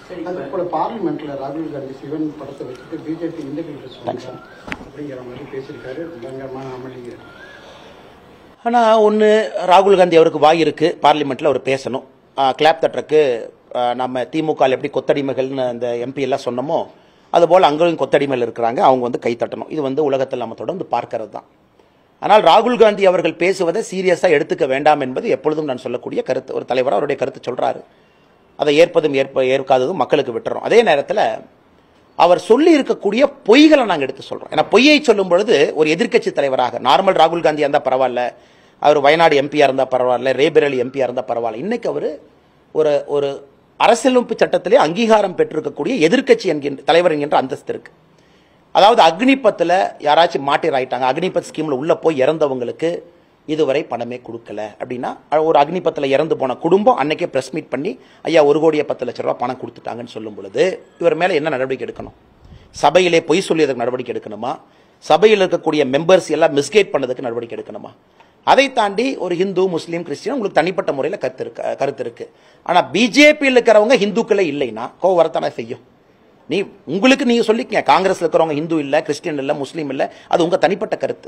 பார்லிமெண்ட்ல ராகுல் காந்தி சிவன் படத்தை வச்சுட்டு பிஜேபி அப்படிங்கிற மாதிரி பேசியிருக்காரு. பயங்கரமான அமளிங்க. ஆனால் ஒன்று ராகுல் காந்தி அவருக்கு வாய் இருக்கு, பார்லிமெண்ட்டில் அவர் பேசணும். கிளாப் தட்டுறக்கு நம்ம திமுக எப்படி கொத்தடிமைகள்னு அந்த எம்பி எல்லாம் சொன்னோமோ அதுபோல் அங்கேயும் கொத்தடிமைகள் இருக்கிறாங்க, அவங்க கை தட்டணும். இது உலகத்தில் நம்ம தொடர்ந்து பார்க்கறது தான். ஆனால் ராகுல் காந்தி அவர்கள் பேசுவதை சீரியஸாக எடுத்துக்க வேண்டாம் என்பது எப்பொழுதும் நான் சொல்லக்கூடிய கருத்து. ஒரு தலைவராக அவருடைய கருத்து சொல்கிறாரு, அதை ஏற்பதும் ஏற்காததும் மக்களுக்கு விட்டுறோம். அதே நேரத்தில் அவர் சொல்லி இருக்கக்கூடிய பொய்களை நாங்கள் எடுத்து சொல்கிறோம். ஏன்னா பொய்யை சொல்லும் பொழுது ஒரு எதிர்க்கட்சி தலைவராக நார்மல் ராகுல் காந்தியாக இருந்தால் பரவாயில்ல, அவர் வயநாடு எம்பியாக இருந்தால் பரவாயில்ல, ரேபரேலி எம்பியாக இருந்தால் பரவாயில்ல. இன்னைக்கு அவர் ஒரு அரசியலமைப்பு சட்டத்திலே அங்கீகாரம் பெற்றிருக்கக்கூடிய எதிர்க்கட்சி என்கின்ற தலைவர் என்கின்ற அந்தஸ்து இருக்கு. அதாவது அக்னிபத்தில் யாராச்சும் மாட்டிராயிட்டாங்க, அக்னிபத் ஸ்கீமில் உள்ளே போய் இறந்தவங்களுக்கு இதுவரை பணமே கொடுக்கல அப்படின்னா, ஒரு அக்னிபத்தில் இறந்து போன குடும்பம் அன்னைக்கே பிரஸ் மீட் பண்ணி ஐயா 1,10,00,000 பணம் கொடுத்துட்டாங்கன்னு சொல்லும் பொழுது இவர் மேலே என்ன நடவடிக்கை எடுக்கணும்? சபையிலே பொய் சொல்லியதுக்கு நடவடிக்கை எடுக்கணுமா? சபையில் இருக்கக்கூடிய மெம்பர்ஸ் எல்லாம் மிஸ்கைட் பண்ணதுக்கு நடவடிக்கை எடுக்கணுமா? அதை தாண்டி ஒரு ஹிந்து முஸ்லீம் கிறிஸ்டியன் உங்களுக்கு தனிப்பட்ட முறையில் கருத்து இருக்கு. ஆனால் பிஜேபியில் இருக்கிறவங்க ஹிந்துக்களே இல்லைன்னா கோவம் வரத்தானே செய்யும். உங்களுக்கு நீங்க சொல்லிக்கங்க, காங்கிரஸ்ல இருக்கிறவங்க ஹிந்து இல்ல, கிறிஸ்டியன் இல்ல, முஸ்லீம் இல்ல, அது உங்க தனிப்பட்ட கருத்து.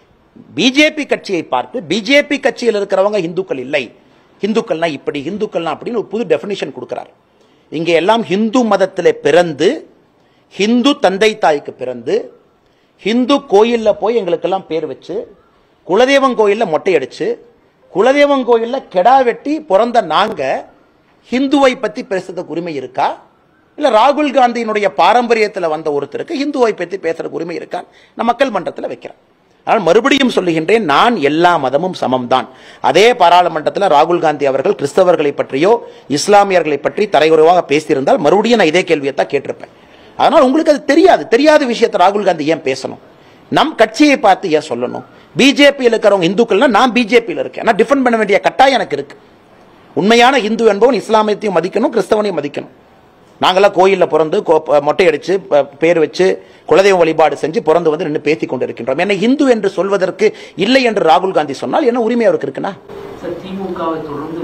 பிஜேபி கட்சியை பார்த்து பிஜேபி கட்சியில் இருக்கிறவங்க ஹிந்துக்கள் இல்லை, ஹிந்துக்கள்னா இப்படி, ஹிந்துக்கள்னா அப்படின்னு ஒரு புது டெபினிஷன் கொடுக்கிறார். இங்க எல்லாம் ஹிந்து மதத்திலே பிறந்து, ஹிந்து தந்தை தாய்க்கு பிறந்து, ஹிந்து கோயில்ல போய் எங்களுக்கெல்லாம் பேர் வச்சு, குலதெய்வம் கோயில்ல மொட்டை அடிச்சு, குலதெய்வம் கோயில்ல கெடா வெட்டி பிறந்த நாங்க ஹிந்துவை பத்தி பேசுறதுக்கு உரிமை இருக்கா? இல்ல ராகுல் காந்தியினுடைய பாரம்பரியத்தில் வந்த ஒருத்தருக்கு ஹிந்துவை பற்றி பேசுறதுக்கு உரிமை இருக்கா? நான் மக்கள் மன்றத்தில் வைக்கிறேன். ஆனால் மறுபடியும் சொல்லுகின்றேன், நான் எல்லா மதமும் சமம் தான். அதே பாராளுமன்றத்தில் ராகுல் காந்தி அவர்கள் கிறிஸ்தவர்களை பற்றியோ இஸ்லாமியர்களை பற்றி தரையுறவாக பேசியிருந்தால் மறுபடியும் நான் இதே கேள்வியை தான் கேட்டிருப்பேன். அதனால் உங்களுக்கு அது தெரியாத விஷயத்தை ராகுல் காந்தி ஏன் பேசணும்? நம் கட்சியை பார்த்து ஏன் சொல்லணும்? பிஜேபியில் இருக்கிறவங்க இந்துக்கள்னா நான் பிஜேபியில் இருக்கேன், நான் டிஃபெண்ட் பண்ண வேண்டிய கட்டாயம் எனக்கு இருக்கு. உண்மையான இந்து என்பவன் இஸ்லாமியத்தையும் மதிக்கணும், கிறிஸ்தவனையும் மதிக்கணும். நாங்களாம் கோயிலில் பிறந்து மொட்டை அடிச்சு பேர் வச்சு குலதெய்வ வழிபாடு செஞ்சு பிறந்து நின்று பேசி கொண்டிருக்கின்றோம். என்ன இந்து என்று சொல்வதற்கு இல்லை என்று ராகுல் காந்தி சொன்னால் என்ன உரிமை அவருக்கு இருக்குன்னா? திமுகவை தொடர்ந்து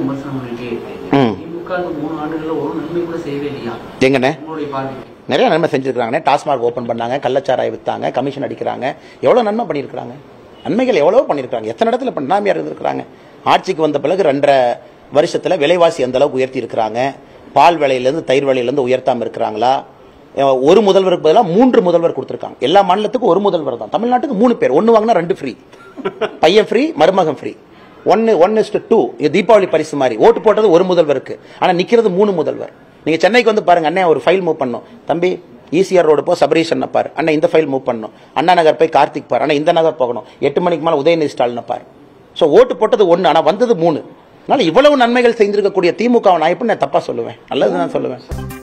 எங்கண்ணே நிறைய நன்மை செஞ்சிருக்காங்க. டாஸ்மாக் ஓபன் பண்ணாங்க, கள்ளச்சாராய வித்தாங்க, கமிஷன் அடிக்கிறாங்க, எவ்வளவு நன்மை பண்ணியிருக்காங்க. நன்மைகள் எவ்வளவோ பண்ணியிருக்காங்க. எத்தனை இடத்துல பண்ணாமையார் இருந்திருக்காங்க. ஆட்சிக்கு வந்த பிறகு 2.5 வருஷத்துல விலைவாசி அந்த அளவுக்கு உயர்த்தி இருக்கிறாங்க. பால் விலையிலிருந்து தயிர் விலையிலிருந்து உயர்த்தாம இருக்கிறாங்களா? ஒரு முதல்வருக்கு பதிலாக 3 முதல்வர் கொடுத்திருக்காங்க. எல்லா மாநிலத்துக்கும் ஒரு முதல்வர் தான். தமிழ்நாட்டுக்கு 3 பேர், 1 வாங்கினா 2 ஃப்ரீ, பையன் ஃப்ரீ, மருமகன் ஃப்ரீ. 1:2 தீபாவளி பரிசு மாதிரி. ஓட்டு போட்டது ஒரு முதல்வருக்கு, ஆனா நிக்கிறது 3 முதல்வர். நீங்க சென்னைக்கு வந்து பாருங்க, அண்ணே ஒரு ஃபைல் மூவ் பண்ணும், தம்பி ஈசிஆர் ரோடு போ சபரீஷ் பாரு, அண்ணா இந்த ஃபைல் மூவ் பண்ணும், அண்ணா நகர் போய் கார்த்திக் பாரு, அண்ணா இந்த நகர் போகணும், 8 மணிக்கு மேல உதயநிதி ஸ்டாலின் பாரு. சோ ஓட்டு போட்டது 1, ஆனா வந்தது 3. இவ்வளவு நன்மைகள் செஞ்சிருக்கக்கூடிய திமுக நான் எப்படி தப்பா சொல்லுவேன்? நல்லதுதான் சொல்லுவேன்.